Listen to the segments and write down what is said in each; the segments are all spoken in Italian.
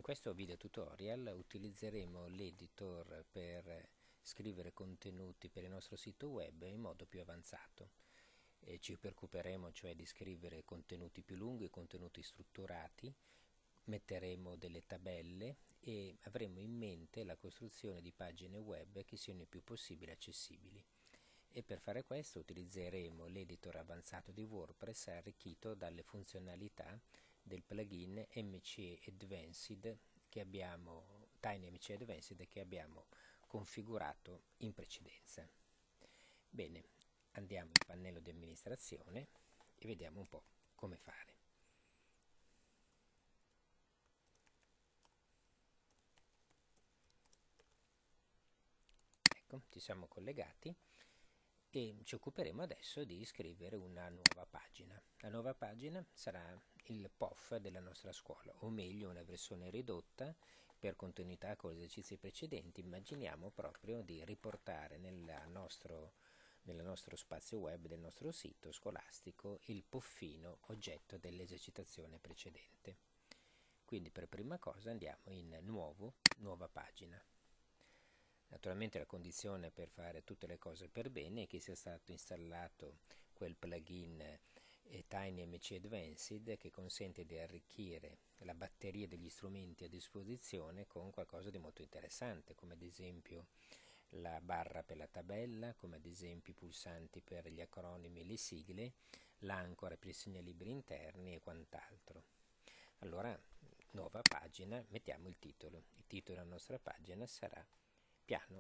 questo video tutorial utilizzeremo l'editor per scrivere contenuti per il nostro sito web in modo più avanzato. Ci preoccuperemo cioè di scrivere contenuti più lunghi, contenuti strutturati, metteremo delle tabelle e avremo in mente la costruzione di pagine web che siano il più possibile accessibili. E per fare questo utilizzeremo l'editor avanzato di WordPress arricchito dalle funzionalità del plugin MCE Advanced che abbiamo, Tiny MCE Advanced, che abbiamo configurato in precedenza. Bene, andiamo in pannello di amministrazione e vediamo un po' come fare. Ecco, ci siamo collegati e ci occuperemo adesso di scrivere una nuova pagina. La nuova pagina sarà il POF della nostra scuola, o meglio una versione ridotta per continuità con gli esercizi precedenti. Immaginiamo proprio di riportare nel nostro spazio web del nostro sito scolastico il poffino oggetto dell'esercitazione precedente. Quindi per prima cosa andiamo in nuova pagina. Naturalmente la condizione per fare tutte le cose per bene è che sia stato installato quel plugin Tiny MC Advanced che consente di arricchire la batteria degli strumenti a disposizione con qualcosa di molto interessante, come ad esempio la barra per la tabella, come ad esempio i pulsanti per gli acronimi e le sigle, l'ancora per i segnalibri interni e quant'altro. Allora, nuova pagina, mettiamo il titolo. Il titolo della nostra pagina sarà Piano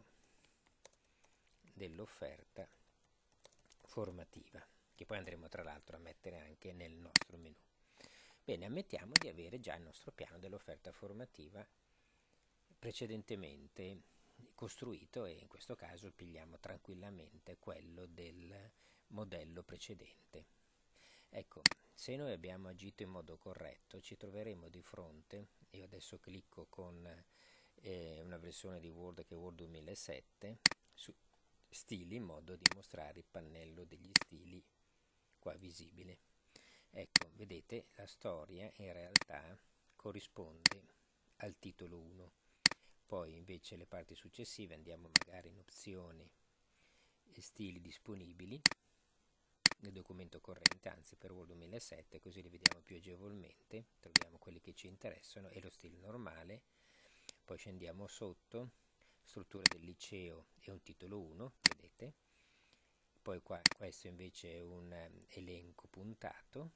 dell'offerta formativa, che poi andremo tra l'altro a mettere anche nel nostro menu. Bene, ammettiamo di avere già il nostro piano dell'offerta formativa precedentemente costruito e in questo caso pigliamo tranquillamente quello del modello precedente. Ecco, se noi abbiamo agito in modo corretto ci troveremo di fronte, io adesso clicco con una versione di Word che è Word 2007 su stili in modo di mostrare il pannello degli stili qua visibile. Ecco, vedete, la storia in realtà corrisponde al titolo 1. Poi invece le parti successive andiamo magari in opzioni e stili disponibili nel documento corrente, anzi per Word 2007, così li vediamo più agevolmente, troviamo quelli che ci interessano e lo stile normale. Poi scendiamo sotto, struttura del liceo e un titolo 1, vedete. Poi qua questo invece è un elenco puntato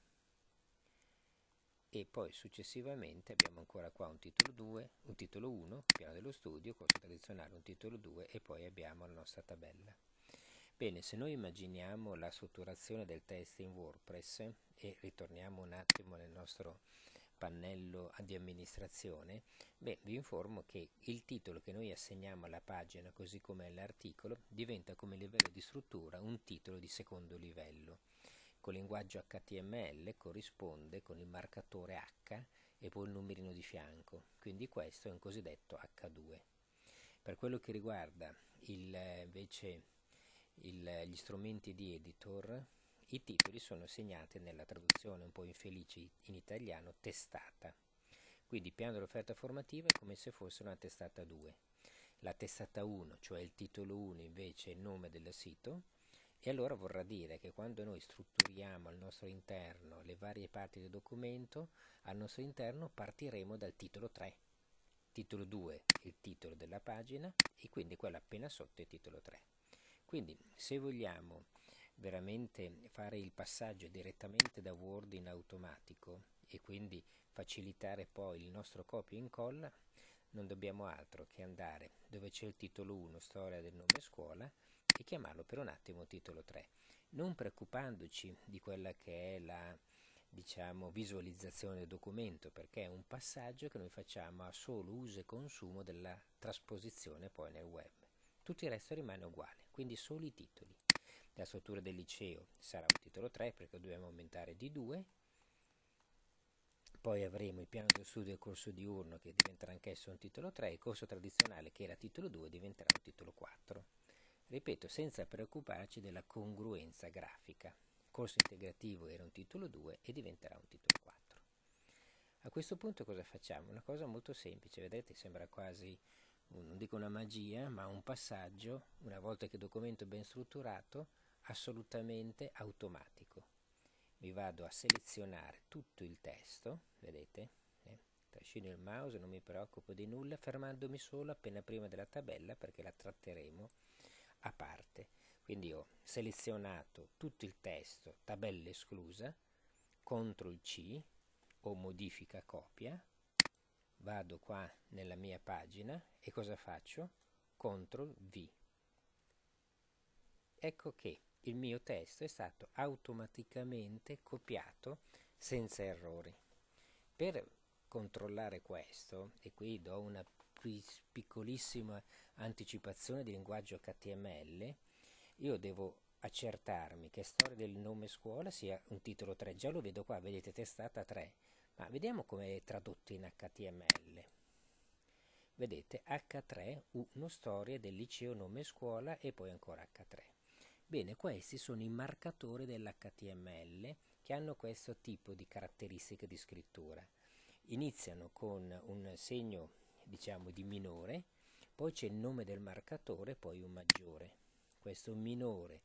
e poi successivamente abbiamo ancora qua un titolo 2, un titolo 1, piano dello studio, corso tradizionale, un titolo 2 e poi abbiamo la nostra tabella. Bene, se noi immaginiamo la strutturazione del testo in WordPress e ritorniamo un attimo nel nostro pannello di amministrazione, vi informo che il titolo che noi assegniamo alla pagina, così come l'articolo, diventa come livello di struttura un titolo di secondo livello. Con il linguaggio HTML corrisponde con il marcatore H e poi il numerino di fianco, quindi questo è un cosiddetto H2. Per quello che riguarda invece gli strumenti di editor, i titoli sono segnati nella traduzione un po' infelice in italiano testata. Quindi piano dell'offerta formativa è come se fosse una testata 2. La testata 1, cioè il titolo 1, invece è il nome del sito, e allora vorrà dire che quando noi strutturiamo al nostro interno le varie parti del documento, al nostro interno partiremo dal titolo 3. Titolo 2 è il titolo della pagina e quindi quello appena sotto è il titolo 3. Quindi se vogliamo veramente fare il passaggio direttamente da Word in automatico e quindi facilitare poi il nostro copia e incolla, non dobbiamo altro che andare dove c'è il titolo 1, storia del nome scuola, e chiamarlo per un attimo titolo 3, non preoccupandoci di quella che è la visualizzazione del documento, perché è un passaggio che noi facciamo a solo uso e consumo della trasposizione poi nel web. Tutto il resto rimane uguale, quindi solo i titoli. La struttura del liceo sarà un titolo 3 perché dobbiamo aumentare di 2, poi avremo il piano dello studio del corso diurno che diventerà anch'esso un titolo 3, il corso tradizionale che era titolo 2 diventerà un titolo 4. Ripeto, senza preoccuparci della congruenza grafica. Il corso integrativo era un titolo 2 e diventerà un titolo 4. A questo punto cosa facciamo? Una cosa molto semplice, vedete, sembra quasi, non dico una magia, ma un passaggio, una volta che il documento è ben strutturato, assolutamente automatico. Mi vado a selezionare tutto il testo, vedete? Trascino il mouse, non mi preoccupo di nulla, fermandomi solo appena prima della tabella perché la tratteremo a parte. Quindi ho selezionato tutto il testo, tabella esclusa, CTRL C o modifica copia, vado qua nella mia pagina e cosa faccio? CTRL V. Ecco che il mio testo è stato automaticamente copiato senza errori. Per controllare questo, e qui do una piccolissima anticipazione di linguaggio HTML, io devo accertarmi che storia del nome scuola sia un titolo 3. Già lo vedo qua, vedete, testata 3. Ma vediamo come è tradotto in HTML. Vedete, H3, storia del liceo nome scuola e poi ancora H3. Bene, questi sono i marcatori dell'HTML che hanno questo tipo di caratteristiche di scrittura. Iniziano con un segno, diciamo, di minore, poi c'è il nome del marcatore, poi un maggiore. Questo minore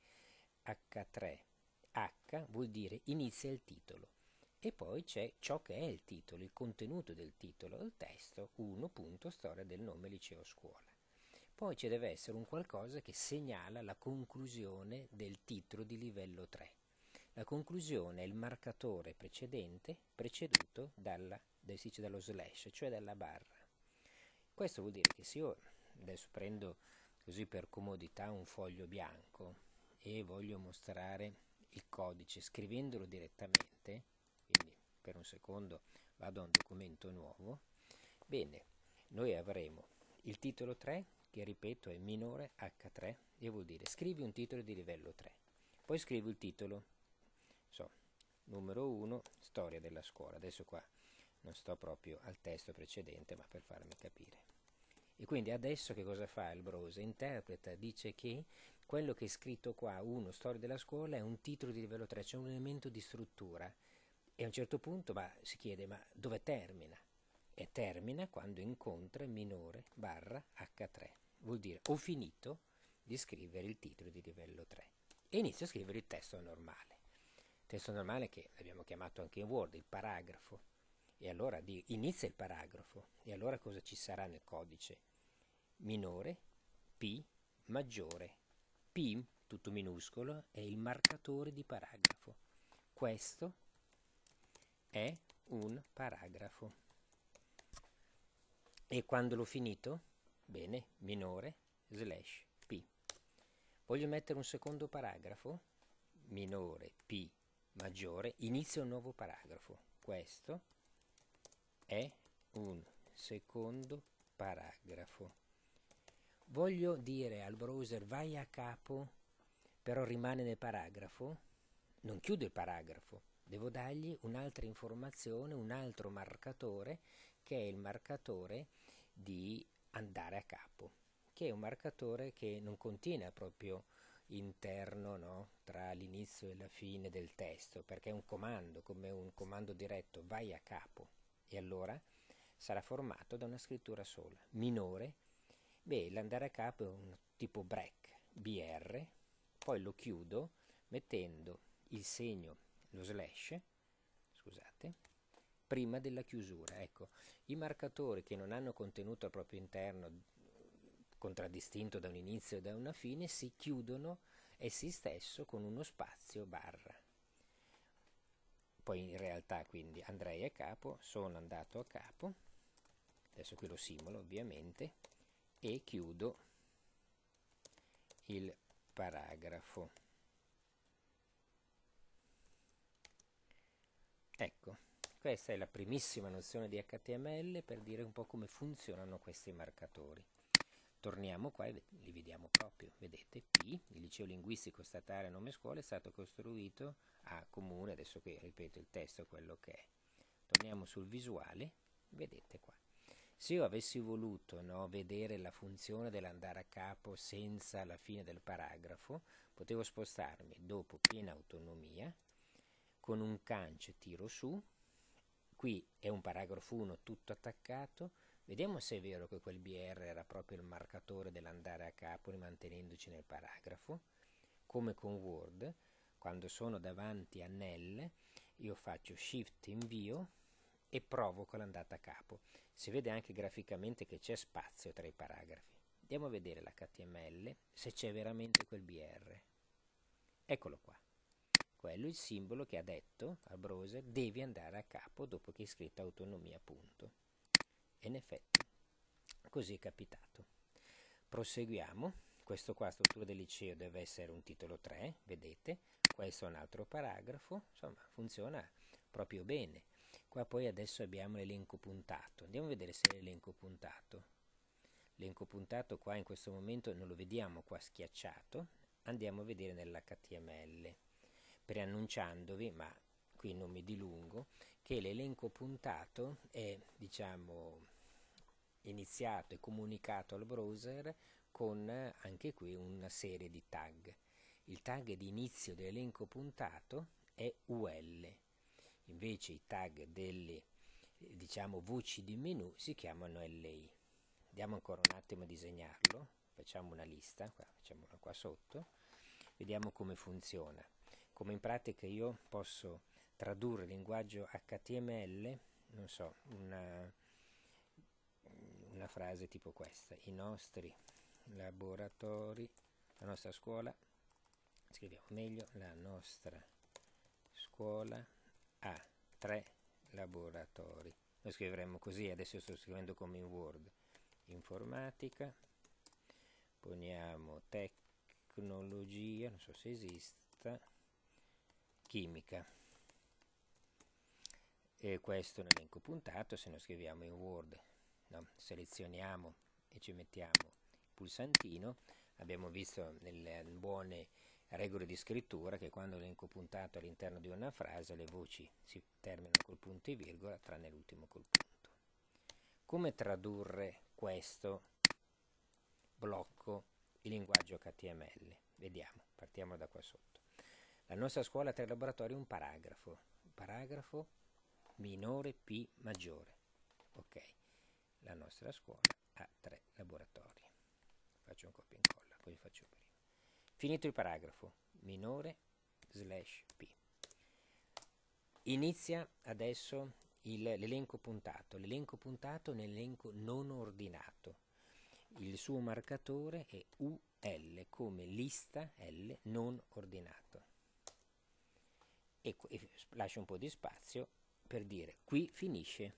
H3H vuol dire inizia il titolo. E poi c'è ciò che è il titolo, il contenuto del titolo, il testo 1. Storia del nome liceo scuola. Poi ci deve essere un qualcosa che segnala la conclusione del titolo di livello 3. La conclusione è il marcatore precedente preceduto dallo slash, cioè dalla barra. Questo vuol dire che se io adesso prendo così per comodità un foglio bianco e voglio mostrare il codice scrivendolo direttamente, quindi per un secondo vado a un documento nuovo, bene, noi avremo il titolo 3 che ripeto è minore H3 e vuol dire scrivi un titolo di livello 3, poi scrivo il titolo, numero 1, storia della scuola. Adesso qua non sto proprio al testo precedente, ma per farmi capire. E quindi adesso che cosa fa il browser? Interpreta, dice che quello che è scritto qua, 1, storia della scuola, è un titolo di livello 3, c'è un elemento di struttura. E a un certo punto si chiede, ma dove termina? E termina quando incontra minore barra H3. Vuol dire ho finito di scrivere il titolo di livello 3 e inizio a scrivere il testo normale. Testo normale che abbiamo chiamato anche in Word, il paragrafo. E allora inizia il paragrafo. E allora cosa ci sarà nel codice? Minore, P, maggiore. P, tutto minuscolo, è il marcatore di paragrafo. Questo è un paragrafo. E quando l'ho finito? Bene, minore, slash, P. Voglio mettere un secondo paragrafo? Minore, P, maggiore, inizia un nuovo paragrafo. Questo è un secondo paragrafo. Voglio dire al browser vai a capo, però rimane nel paragrafo? Non chiudo il paragrafo, devo dargli un'altra informazione, un altro marcatore, che è il marcatore di andare a capo, che è un marcatore che non contiene proprio interno, no, tra l'inizio e la fine del testo, perché è un comando, come un comando diretto, vai a capo, e allora sarà formato da una scrittura sola. Minore, l'andare a capo è un tipo break, BR, poi lo chiudo mettendo il segno, lo slash, scusate, prima della chiusura. Ecco, i marcatori che non hanno contenuto al proprio interno contraddistinto da un inizio e da una fine si chiudono essi stesso con uno spazio barra. Poi in realtà quindi andrei a capo, sono andato a capo, adesso qui lo simulo ovviamente, e chiudo il paragrafo. Ecco, questa è la primissima nozione di HTML per dire un po' come funzionano questi marcatori. Torniamo qua e li vediamo proprio, vedete, P, il liceo linguistico statale nome scuola, è stato costruito a comune, adesso qui ripeto il testo è quello che è. Torniamo sul visuale, vedete qua. Se io avessi voluto vedere la funzione dell'andare a capo senza la fine del paragrafo, potevo spostarmi dopo piena autonomia, con un cance tiro su, qui è un paragrafo 1 tutto attaccato. Vediamo se è vero che quel BR era proprio il marcatore dell'andare a capo rimantenendoci nel paragrafo. Come con Word, quando sono davanti a nel, io faccio Shift invio e provoco l'andata a capo. Si vede anche graficamente che c'è spazio tra i paragrafi. Andiamo a vedere l'HTML se c'è veramente quel BR. Eccolo qua. Quello è il simbolo che ha detto al browser devi andare a capo dopo che hai scritto autonomia punto. E in effetti così è capitato. Proseguiamo. Questo qua, struttura del liceo, deve essere un titolo 3, vedete? Questo è un altro paragrafo, insomma funziona proprio bene. Qua poi adesso abbiamo l'elenco puntato. Andiamo a vedere se è l'elenco puntato. L'elenco puntato qua in questo momento non lo vediamo qua schiacciato. Andiamo a vedere nell'HTML, preannunciandovi, ma qui non mi dilungo, che l'elenco puntato è, diciamo, iniziato e comunicato al browser con anche qui una serie di tag. Il tag di inizio dell'elenco puntato è UL, invece i tag delle diciamo voci di menu si chiamano LI. Andiamo ancora un attimo a disegnarlo, facciamo una lista, facciamola qua sotto, vediamo come funziona. Come in pratica io posso tradurre il linguaggio HTML, non so, una frase tipo questa: i nostri laboratori, la nostra scuola, scriviamo meglio, la nostra scuola ha 3 laboratori. Lo scriveremo così, adesso sto scrivendo come in Word. Informatica, poniamo tecnologia, non so se esista, chimica. E questo è un elenco puntato, se lo scriviamo in Word, no? Selezioniamo e ci mettiamo il pulsantino. Abbiamo visto nelle buone regole di scrittura che quando l'elenco puntato all'interno di una frase le voci si terminano col punto e virgola, tranne l'ultimo col punto. Come tradurre questo blocco in linguaggio HTML? Vediamo, partiamo da qua sotto. La nostra scuola ha 3 laboratori, un paragrafo minore P maggiore. Ok, la nostra scuola ha 3 laboratori. Faccio un copia e incolla, poi faccio prima. Finito il paragrafo, minore /P. Inizia adesso l'elenco puntato. L'elenco puntato è un elenco non ordinato. Il suo marcatore è UL, come lista L non ordinato. E lascio un po' di spazio per dire qui finisce.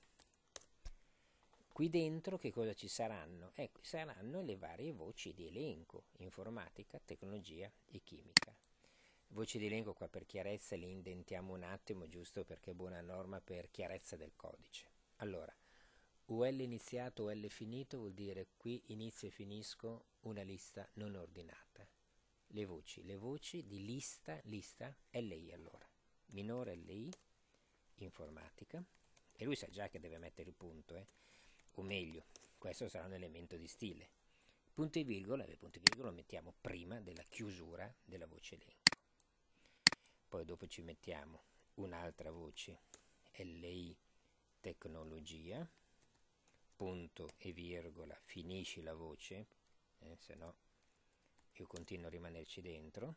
Qui dentro che cosa ci saranno? Ecco, saranno le varie voci di elenco: informatica, tecnologia e chimica. Voci di elenco qua per chiarezza le indentiamo un attimo, giusto perché è buona norma per chiarezza del codice. Allora, UL iniziato, UL finito vuol dire qui inizio e finisco una lista non ordinata. Le voci di lista LI allora. Minore LI, informatica, e lui sa già che deve mettere il punto, o meglio, questo sarà un elemento di stile. Punto e virgola, lo mettiamo prima della chiusura della voce elenco. Poi dopo ci mettiamo un'altra voce, LI tecnologia, punto e virgola, finisci la voce, se no io continuo a rimanerci dentro.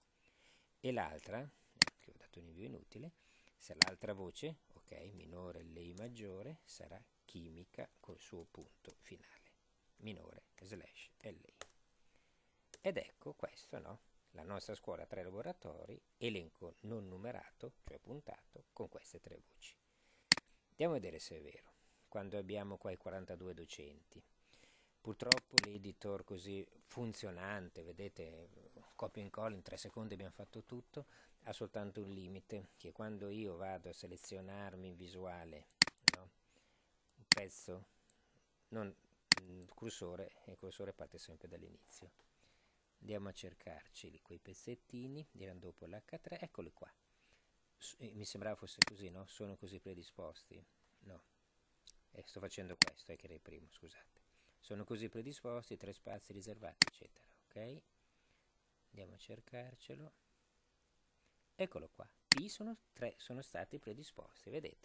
E l'altra, che ho dato un invio inutile, se l'altra voce, ok, minore LI maggiore, sarà chimica col suo punto finale, minore /LI. Ed ecco questo, no? La nostra scuola ha 3 laboratori, elenco non numerato, cioè puntato, con queste 3 voci. Andiamo a vedere se è vero. Quando abbiamo qua i 42 docenti, purtroppo l'editor così funzionante, vedete, copia e incolla, in 3 secondi abbiamo fatto tutto, ha soltanto un limite, che quando io vado a selezionarmi in visuale, no, un pezzo, non il cursore parte sempre dall'inizio. Andiamo a cercarci quei pezzettini, dirano dopo l'H3, eccoli qua. Mi sembrava fosse così, no? Sono così predisposti? No. Sto facendo questo, che era il primo, scusate. Sono così predisposti, 3 spazi riservati, eccetera, ok? Andiamo a cercarcelo. Eccolo qua. P sono 3, sono stati predisposti, vedete?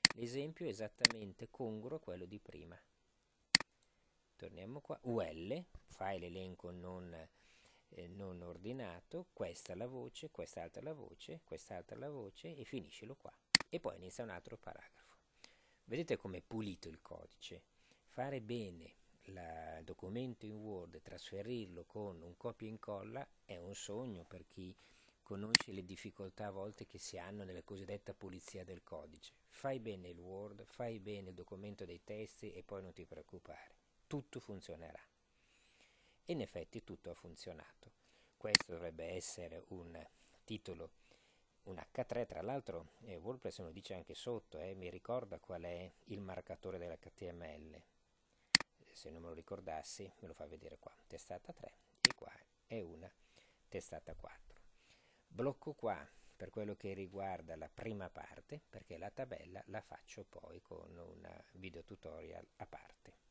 L'esempio è esattamente congruo a quello di prima. Torniamo qua, UL, fai l'elenco non ordinato, questa la voce, quest'altra la voce, quest'altra la voce e finiscilo qua. E poi inizia un altro paragrafo. Vedete com'è pulito il codice? Fare bene il documento in Word e trasferirlo con un copia e incolla è un sogno per chi conosce le difficoltà a volte che si hanno nella cosiddetta pulizia del codice. Fai bene il Word, fai bene il documento dei testi e poi non ti preoccupare, tutto funzionerà. E in effetti tutto ha funzionato. Questo dovrebbe essere un titolo, un H3, tra l'altro WordPress lo dice anche sotto, mi ricorda qual è il marcatore dell'HTML. Se non me lo ricordassi me lo fa vedere qua, testata 3 e qua è una testata 4. Blocco qua per quello che riguarda la prima parte, perché la tabella la faccio poi con un video tutorial a parte.